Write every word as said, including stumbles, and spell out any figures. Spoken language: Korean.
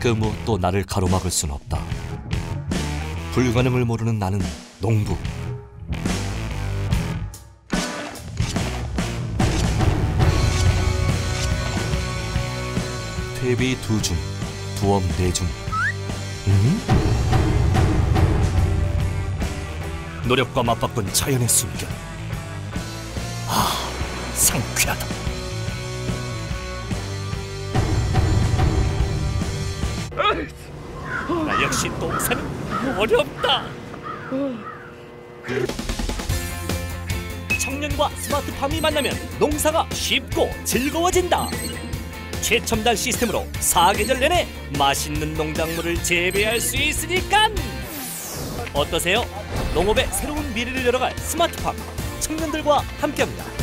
그 무엇도 나를 가로막을 순 없다. 불가능을 모르는 나는 농부. 퇴비 두중, 두엄 네중. 음? 노력과 맞바꾼 자연의 숨결. 아, 상쾌하다. 나 역시 농사는 어렵다. 청년과 스마트팜이 만나면 농사가 쉽고 즐거워진다. 최첨단 시스템으로 사계절 내내 맛있는 농작물을 재배할 수 있으니까. 어떠세요? 농업의 새로운 미래를 열어갈 스마트팜, 청년들과 함께합니다.